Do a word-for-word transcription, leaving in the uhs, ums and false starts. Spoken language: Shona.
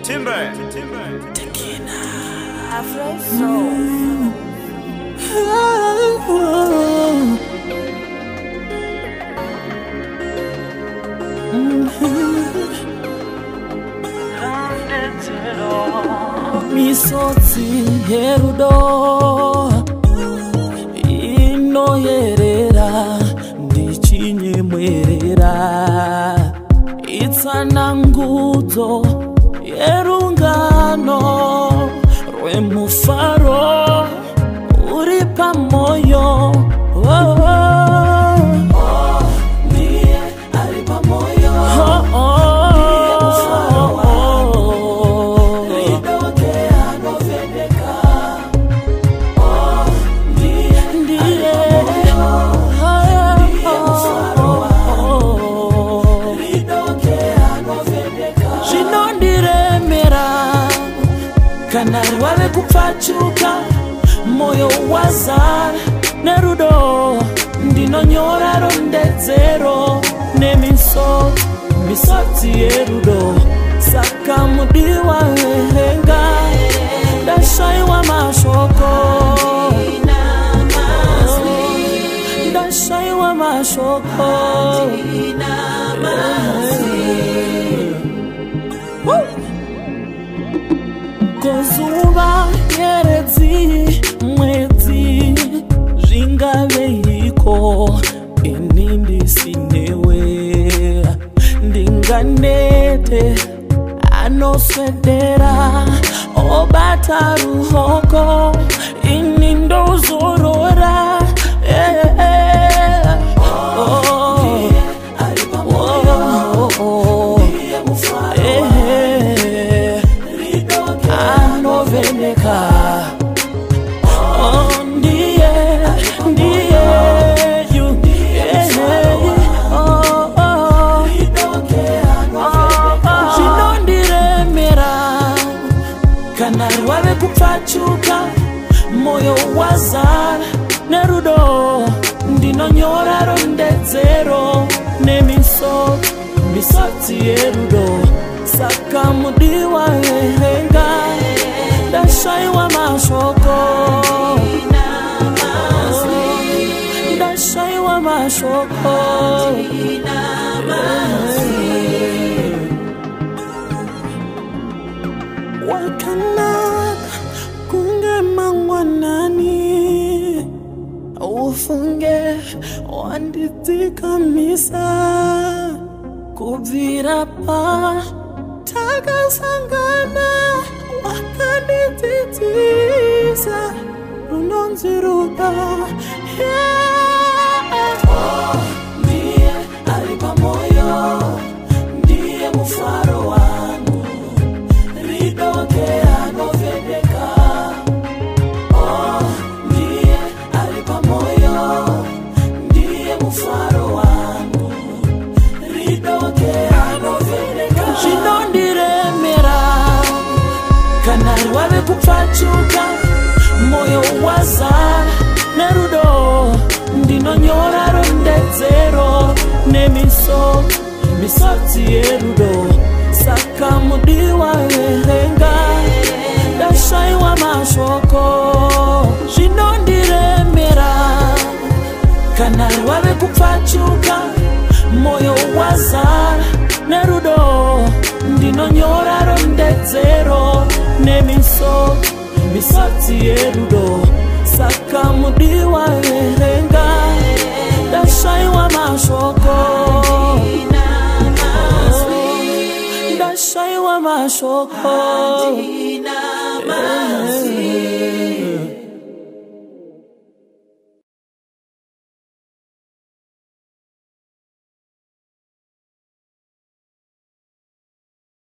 Timber. Afro Soul. Misotsi herudo ino yerera ndichinye mwerera itsana ngudzo yerungano rwemufaro uri pamoyo oh, oh. Oh, ndiye ari pamoyo oh, oh. Kanari wale kupachuka moyo wazara nerudo ndino nyora rondezero nemiso misoti yerudo saka mudiwa henga dashai wa mashoko dashai wa mashoko Kozuba yerezi mwezi ringaveiko inindi sinewe ndinganete anoswedera obata ruhoko inindo zorora eh, eh. Oh, oh, oh, oh. Eh, anoveneka oh ndiye ndiye you yeah oh oh chinondiremera kana wale kupachuka moyo wazara nerudo ndinonyora rondezero nemiso misoti yerudo saka mudiwa henga dashai wa mashoko dashai wa mashoko wakana kunge mangwanani ufunge wanditika misa kubvira pa takasangana wakanditsitsisa runonziruda yeah. Oh, ndiye ari pamoyo ndiye mufaro wangu ridoke anovendeka oh, ndiye ari pamoyo ndiye mufaro wangu ridoke anovendeka chinondiremera kanari wave kupachuka moyo wazara nerudo ndinonyora rondezero nemiso misoti yerudo saka mudiwa henga dashai wa mashoko chinondiremera kanari wave kupachuka moyo wazara nerudo ndinonyora rondezero nemiso misoti yerudo saka mudiwa henga dashai wa mashoko dashai wa mashoko